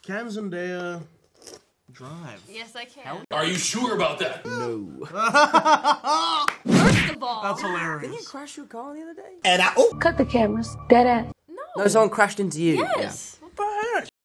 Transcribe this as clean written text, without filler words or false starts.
Can Zendaya drive? Yes, I can. Are you sure about that? No. First of all, That's hilarious. Didn't you crash your car the other day? And cut the cameras. Dead ass. no. No, someone crashed into you. Yes. What the heck?